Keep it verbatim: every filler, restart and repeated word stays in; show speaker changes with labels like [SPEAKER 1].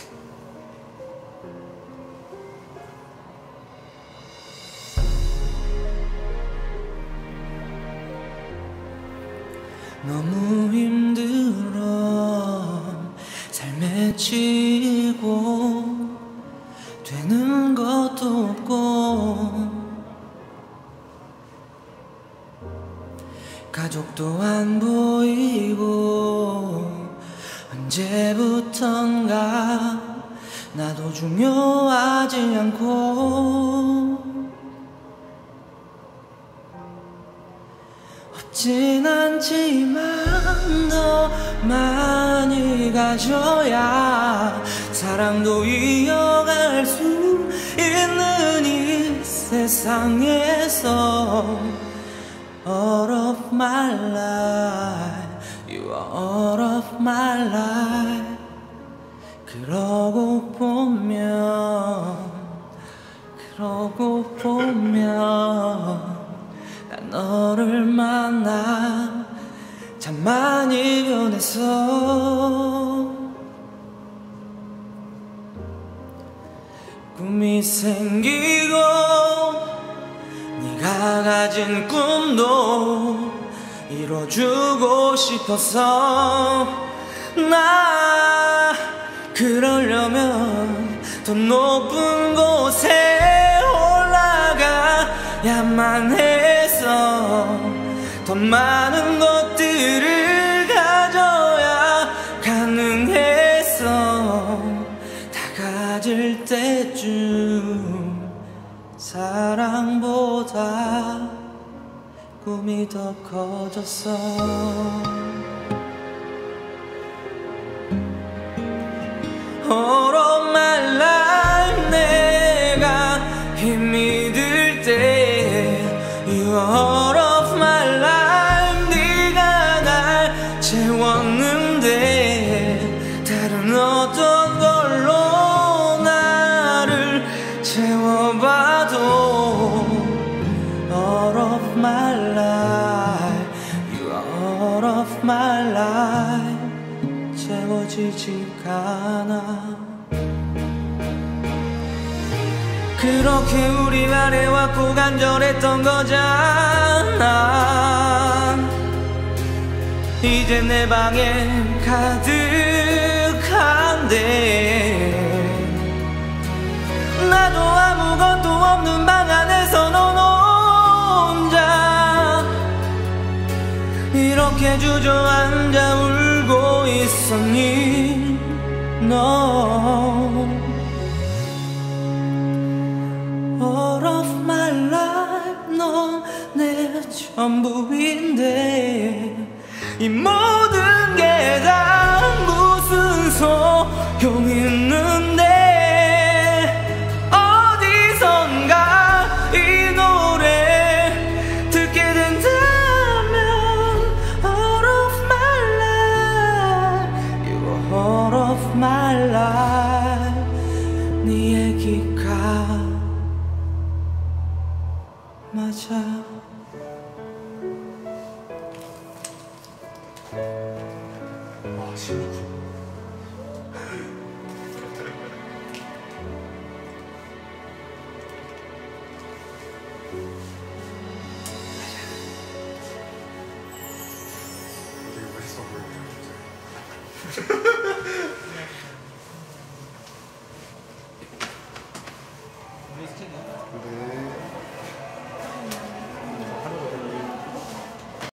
[SPEAKER 1] 너무 힘들어 삶에 치이고 되는 것도 없고 가족도 안 보이고 언제부턴가 나도 중요하지 않고 없진 않지만 더 많이 가져야 사랑도 이어갈 수 있는 이 세상에서 All of my life, you are all of my life. 그러고 보면, 그러고 보면 난 너를 만나 참 많이 변했어. 꿈이 생기고 네가 가진 꿈도 이뤄주고 싶어서 나 그러려면 더 높은 곳에 올라가야만 해서 더 많은 것들을 가져야 가능해서 다 가질 때쯤 사랑보다 꿈이 더 커졌어. All of my life 내가 힘이 들 때 You are all of my life 네가 날 채웠는데 다른 어떤 걸로 나를 채워봐도 All of my life You are all of my life 채워지지가 않아. 그렇게 우리 말해왔고 간절했던 거잖아. 이제 내 방엔 가득한데 나도 아무것도 없는 방 안에서 너 혼자 이렇게 주저앉아 울고 있었니 너. All of my life 넌 내 전부인데 이 모든 게 다 무슨 소용 있는데 어디선가 이 노래 듣게 된다면 All of my life You are all of my life 네 얘기가 맞아.
[SPEAKER 2] 와, 신기해. 되게 멋있어 보이네요,
[SPEAKER 1] 리스팅이야?
[SPEAKER 2] 네.